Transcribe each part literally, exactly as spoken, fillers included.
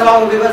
तमाम व्यूअर्स,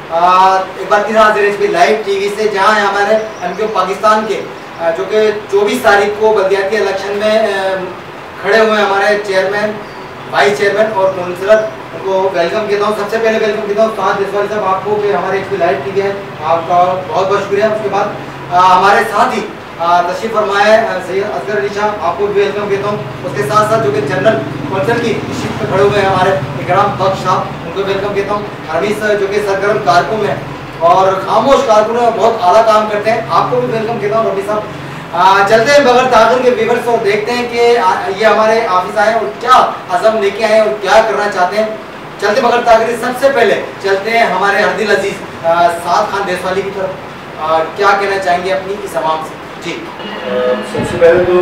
एक बार फिर हाजिर है लाइव टीवी से, जहां हमारे एमक्यू पाकिस्तान के जो कि चौबीस तारीख को बल्दियाती इलेक्शन में खड़े हुए हमारे चेयरमैन, वाइस चेयरमैन और काउंसलर, उनको वेलकम कहता हूँ। सबसे पहले वेलकम कहता हूँ साथ देशवाली साहब आपको कि हमारे एक लाइव टीवी है, आपका बहुत बहुत शुक्रिया। उसके बाद हमारे साथ ही तशरीफ फरमाए सैयद असगर अली शाह, आपको भी वेलकम कहता हूँ। उसके साथ साथ जो कि जनरल काउंसिल की शिफ्ट पे खड़े हुए हैं हमारे इकराम बख्श साहब, उनको वेलकम कहता हूँ। रमीज जो कि सरगर्म कारकुन है और खामोश कारकुन है, बहुत आला काम करते हैं, आपको भी वेलकम कहता हूँ रमीज साहब। चलते हैं बगैर ताखिर के व्यूअर्स और देखते हैं कि ये हमारे ऑफिस आए और क्या अज़म लेके आए और क्या करना चाहते हैं। चलते बगैर ताखिर, सबसे पहले चलते हैं हमारे हरदिल अजीज साद खान देशवाली की तरफ, क्या कहना चाहेंगे अपनी इस आवाम से जी। सबसे पहले तो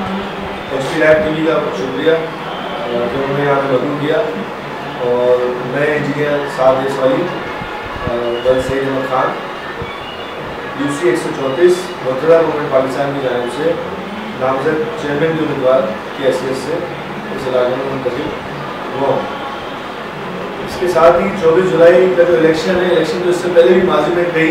एचपी लाइव टीवी का शुक्रिया जो उन्होंने यहाँ पे मदद किया, और मैं इंजीनियर साद देशवाली वन सैयद अहमद खान यूसी एक सौ चौंतीस मौजूदा गवर्नमेंट पाकिस्तान की जानिब से नामजद चेयरमैन के उम्मीदवार की हैसियत से इस इलाके में मुंतखब हुआ हूँ। इसके साथ ही चौबीस जुलाई का जो इलेक्शन है, इलेक्शन तो इससे पहले भी माजी में कई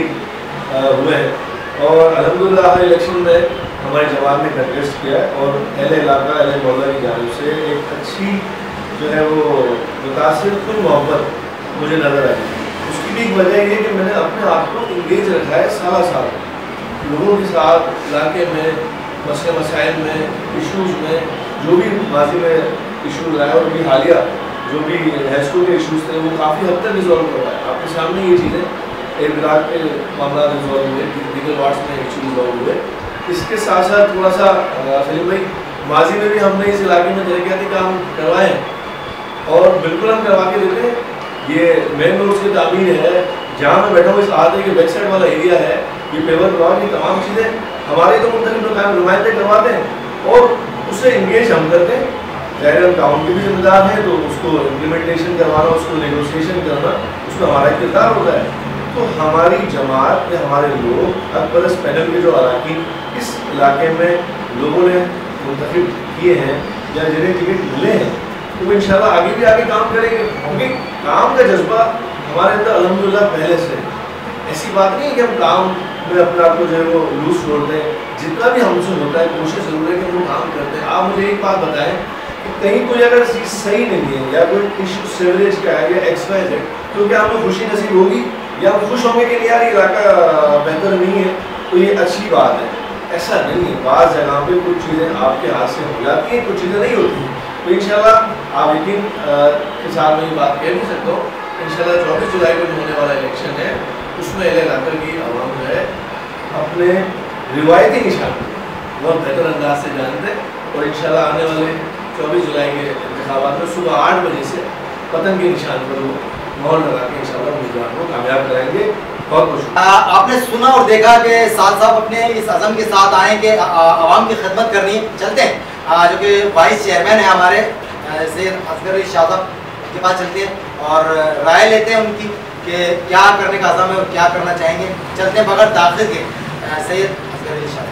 हुए हैं, और अल्हम्दुलिल्लाह हर इलेक्शन में हमारी जमात ने कंटेस्ट किया है, और अहले इलाका अहले मोहल्ला की जानिब से एक अच्छी जो है वो मुतासिर खुद मोहब्बत मुझे नज़र आई। उसकी भी एक वजह ये है कि मैंने अपने आप को इंगेज रखा है साल साल लोगों के साथ, इलाके में मसले मसाइल में, इशूज़ में, जो भी माजी में इशूज़ आए और भी हालिया जो भी हैस्को के इशूज़ थे वो काफ़ी हद तक रिजॉल्व करवाए। आपके सामने ये चीज़ें एक विराट के मामला रिजॉल्व हुए, दीगर वार्ड्स में इशू रिजॉल्व हुए। इसके साथ साथ थोड़ा सा सलीम भाई, माजी में भी हमने इस इलाके में तरक्याती काम करवाए हैं और बिल्कुल हम करवा के देते हैं। ये मेन रोड की तामीर है, जहाँ मैं बैठा हूँ इस आते के बैक साइड वाला एरिया है, ये पेवर ब्लॉक, ये तमाम चीज़ें हमारे तो मुख्तलिफ नुमाइंदे करवाते हैं और उससे इंगेज हम करते हैं। ज़ाहिर हम टाउन के भी जिम्मेदार हैं, तो उसको इम्प्लीमेंटेशन करवाना, उसको नेगोशिएशन करना, उसमें हमारा किरदार होता है। तो हमारी जमात या हमारे लोग अकबर पैनल के जो अरकान इस इलाके में लोगों ने मुंतखब किए हैं या जिन्हें टिकट मिले हैं, तो वो इंशाल्लाह आगे भी आगे काम करेंगे, क्योंकि काम का जज्बा हमारे अंदर अल्हम्दुलिल्लाह पहले से। ऐसी बात नहीं है कि हम काम में अपने आप को जो है वो लूज छोड़ दें, जितना भी हमसे होता है कोशिश ज़रूर है कि हम काम करते हैं। आप मुझे एक बात बताएं कि कहीं कोई अगर चीज़ सही नहीं है या कोई इशू सीवरेज का है या एक्स वाई जेड, तो क्या हमें खुशी नसीब होगी या हम खुश होंगे कि यार ये इलाका बेहतर नहीं है तो ये अच्छी बात है? ऐसा नहीं है। बाज़ जगह पे कुछ चीज़ें आपके हाथ से हो जाती हैं, कुछ चीज़ें नहीं होती। तो इंशाल्लाह आप यकीन के साथ मैं ये बात कह नहीं सकता हूँ, इंशाल्लाह चौबीस जुलाई को जो होने वाला इलेक्शन है उसमें अहले इलाके की आवाम जो है अपने रिवायती निशान बहुत बेहतर अंदाज से जानते हैं, और इंशाल्लाह आने वाले चौबीस जुलाई के इंतखाबात में सुबह आठ बजे से पतंग के निशान पर वो मोहर लगा के इंशाल्लाह उम्मीदवार को कामयाब कराएंगे। बहुत कुछ आपने सुना और देखा कि साथ साहब अपने इस अज़म के साथ आए कि आवाम की खिदमत करनी। चलते हैं जो कि वाइस चेयरमैन है हमारे सैयद असगर अली शाह साहब के पास, चलते हैं और राय लेते हैं उनकी कि क्या करने का अज़म है और क्या करना चाहेंगे। चलते हैं बगैर दाखिल के सैयद असगर अली शाह।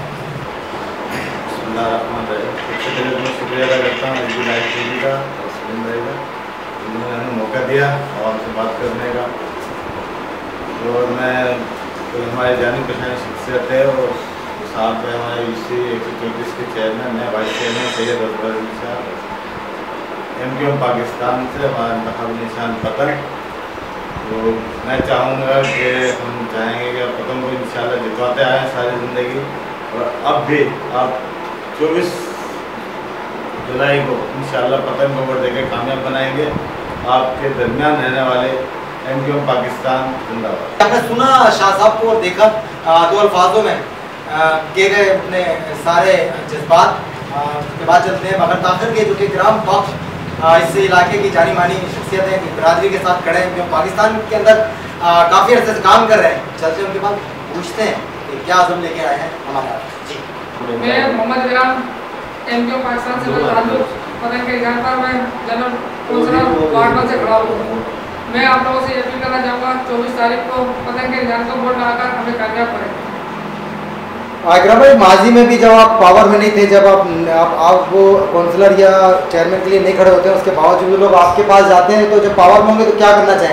सबसे पहले मैं शुक्रिया अदा करता हूँ एचपी लाइव टीवी का और सलीम भाई का, उन्होंने हमें मौका दिया और हमसे बात करने का। और मैं तो हमारे जानी पहचानी शख्सियत है और साथ में हमारे यूसी एक सौ चौंतीस के चेयरमैन है, vice chairman Syed Asghar Ali Shah, MQ Pakistan से हमारा इंतखाबी निशान पतंग। तो मैं चाहूँगा कि हम चाहेंगे कि पतंग को इंशाल्लाह जितवाते आएँ सारी ज़िंदगी, और अब भी आप चौबीस जुलाई को इंशाल्लाह पतंग को वोट देकर कामयाब बनाएंगे। आपके दरमियान रहने वाले एमक्यू पाकिस्तान जिंदाबाद। आपने सुना शाह साहब को और देखा दो अल्फाजों में किए गए अपने सारे जज्बात। के बाद चलते हैं बगैर ताखिर के जो कि इकराम बख्श इस इलाके की जानी मानी शख्सियत है, बिरादरी के साथ खड़े हैं, जो पाकिस्तान के अंदर काफ़ी अर्से से काम कर रहे हैं। चलते हैं उनके पास, पूछते हैं कि क्या आज़म लेके आए हैं हमारा जी। मैं मोहम्मद इकराम एमक्यू पाकिस्तान से ताल्लुक पतंग के इजहार पर मैं जनरल काउंसलर वार्ड से खड़ा हूँ। मैं आप लोगों से ये अपील करना चाहूँगा चौबीस तारीख को पतंग के इजहार को वोट लगाकर हमें कामयाब करें। इकराम भाई, माजी में भी जब आप पावर में नहीं थे, जब आप आप, आप वो काउंसलर या चेयरमैन के लिए नहीं खड़े होते हैं, उसके बावजूद लोग आपके पास जाते हैं, तो जब पावर में होंगे तो क्या करना चाहेंगे?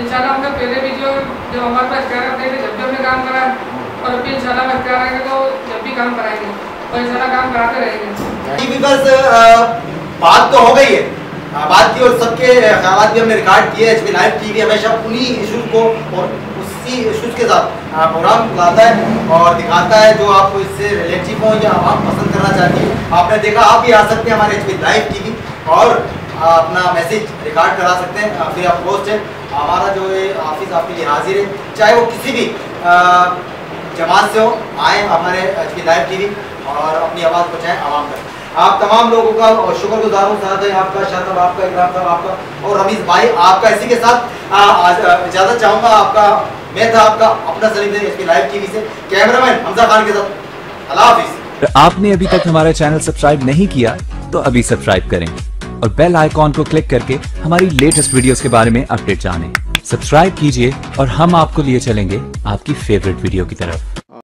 इंशाल्लाह हमने पहले भी जो जो हमारे पास क्या करते थे जब भी हमने काम करा और अभी इंशाल्लाह में क्या रहेंगे तो जब भी काम कराएंगे और इंशाल्लाह काम कराते रहेंगे। टीवी बस बात तो हो गई है, बात की और सबके ख्याल भी हमने रिकॉर्ड किए। एच पी लाइव टीवी हमेशा उन्हीं इशूज़ को और उसी इशूज़ के साथ प्रोग्राम लाता है और दिखाता है जो आपको इससे रिलेटिव हो या आप पसंद करना चाहती है। आपने देखा, आप भी आ सकते हैं हमारे एच पी लाइव टीवी और अपना मैसेज रिकॉर्ड करा सकते हैं। फिर आप पोस्ट है हमारा जो है ऑफिस आपके लिए हाजिर है, चाहे वो किसी भी जमात से हो, आए हमारे एच पी लाइव टीवी और अपनी आवाज़ पहुँचाएँ आवाम तक। आप तमाम लोगों का शुक्रगुजार हूँ, साथ है आपका, शाह साहब आपका, इकराम साहब आपका और रमीज़ भाई आपका। इसी के साथ इजाज़त चाहूँगा आपका। मैं था आपका अपना Saleem H P live TV से, कैमरामैन हमजा खान के साथ। अल्लाह हाफिज़। आपने अभी तक हमारा चैनल सब्सक्राइब नहीं किया तो अभी सब्सक्राइब करें और बेल आइकॉन को क्लिक करके हमारी लेटेस्ट वीडियोस के बारे में अपडेट जानें। सब्सक्राइब कीजिए और हम आपको लिए चलेंगे आपकी फेवरेट वीडियो की तरफ।